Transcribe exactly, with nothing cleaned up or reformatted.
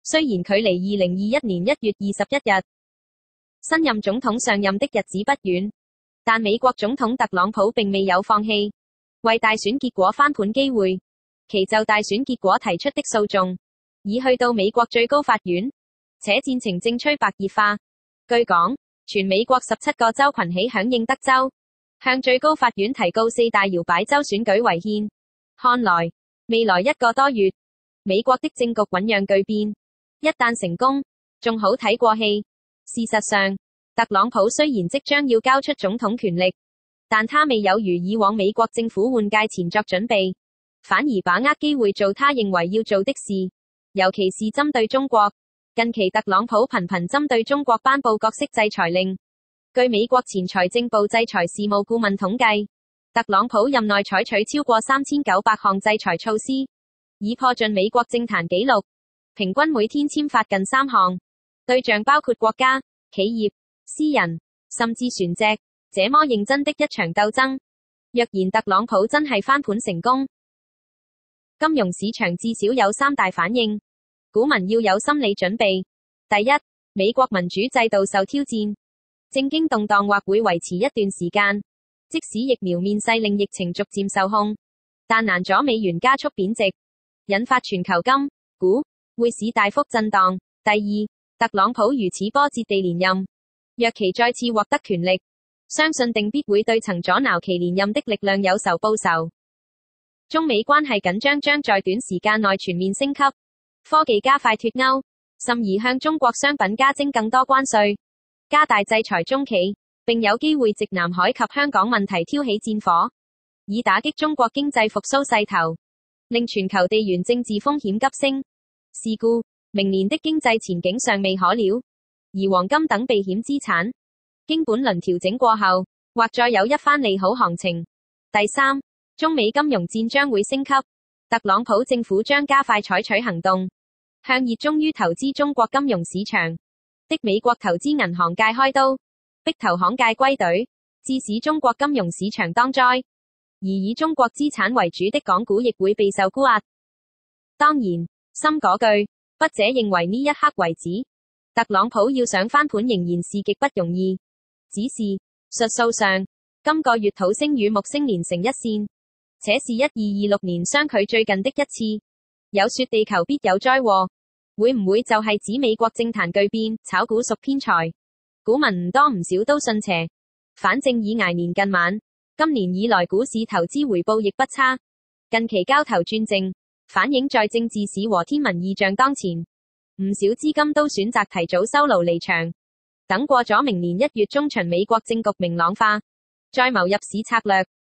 雖然距離二零二一年一月二十一日新任總統上任的日子不遠，但美國總統特朗普並未有放棄為大選結果翻盤機會，其就大選結果提出的訴訟已去到美國最高法院，且戰情正趨白熱化。據講，全美國十七個州群起響應德州向最高法院提告四大搖擺州選舉違憲。看來未來一個多月，美國的政局醞釀巨變，一旦成功，仲好睇過戲。事實上，特朗普雖然即將要交出總統權力，但他未有如以往美國政府換屆前作準備，反而把握機會做他認為要做的事，尤其是針對中國。近期特朗普頻頻針對中國頒布各式制裁令。據美國前財政部制裁事務顧問統計，特朗普任內採取超過三千九百項制裁措施，已破盡美國政壇紀錄，平均每天簽發近三項，對象包括國家、企業、私人，甚至船隻，這麼認真的一場鬥爭。若然特朗普真係翻盤成功，金融市場至少有三大反應，股民要有心理準備。第一，美國民主制度受挑戰，政經動盪或會維持一段時間，即使疫苗面世令疫情逐漸受控，但難阻美元加速貶值，引發全球金、股、匯市大幅震盪。第二，特朗普如此波折地連任，若其再次獲得權力，相信定必會對曾阻撓其連任的力量有仇報仇。中美關係緊張將在短時間內全面升級，科技加快脫鈎，甚而向中國商品加徵更多關稅，加大制裁中企，並有機會藉南海及香港問題挑起戰火，以打擊中國經濟復甦勢頭，令全球地緣政治風險急升。是故，明年的經濟前景尚未可料，而黃金等避險資產，經本輪調整過後，或再有一番利好行情。第三，中美金融戰將會升級，特朗普政府將加快採取行動，向熱衷於投資中國金融市場的美國投資銀行界開刀，逼投行界歸隊，致使中國金融市場當災，而以中國資產為主的港股亦會備受沽壓。當然，深嗰句，筆者認為呢一刻為止，特朗普要想翻盤仍然是極不容易。只是術數上，今個月土星與木星連成一線，且是一二二六年相距最近的一次。有說地球必有災禍，會唔會就係指美國政壇巨變，炒股屬偏財？股民唔多唔少都信邪。反正已挨年近晚，今年以來股市投資回報亦不差。近期交投轉靜，反映在政治市和天文異象當前，唔少資金都選擇提早收爐離場，等過咗明年一月中旬美國政局明朗化，再謀入市策略。